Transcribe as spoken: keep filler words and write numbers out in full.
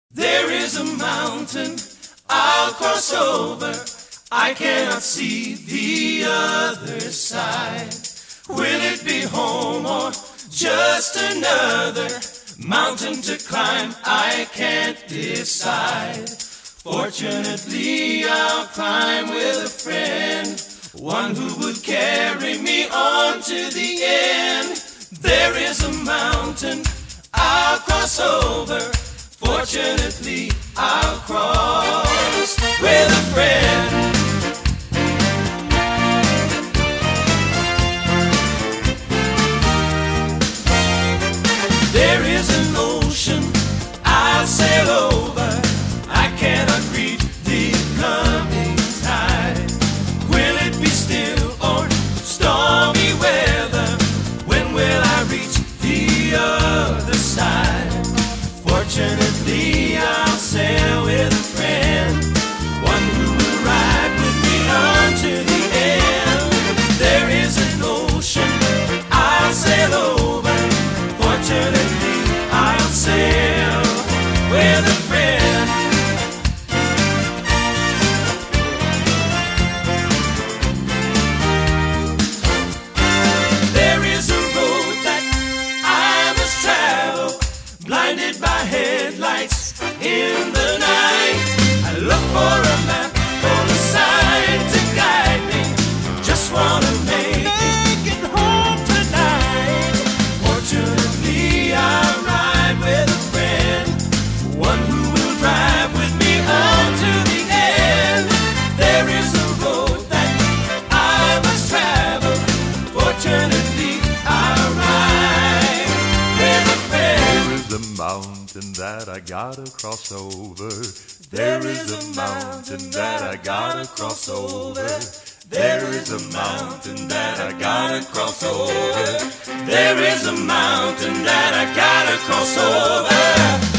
There is a mountain I'll cross over. I cannot see the other side. Will it be home or just another mountain to climb? I can't decide. Fortunately, I'll climb with a friend, one who would carry me on to the end. There is a mountain I'll cross over. Fortunately, I'll cross with a friend. There is an ocean I'll sail over. I cannot read the coming tide. Will it be still or stormy weather? When will I reach the other side? Fortunately, I'll sail with a friend, one who will ride with me on to the end. There is an ocean I'll sail over. Fortunately, I'll sail with a friend. There is a road that I must travel, blinded by headlights in the night. I look for a map or a sign to guide me. Just wanna make, make it home tonight. Fortunately, I ride with a friend, one who will drive with me on to the end. There is a road that I must travel. Fortunately, I ride with a friend. There is a mountain that I gotta cross over. There is a mountain that I gotta cross over. There is a mountain that I gotta cross over. There is a mountain that I gotta cross over.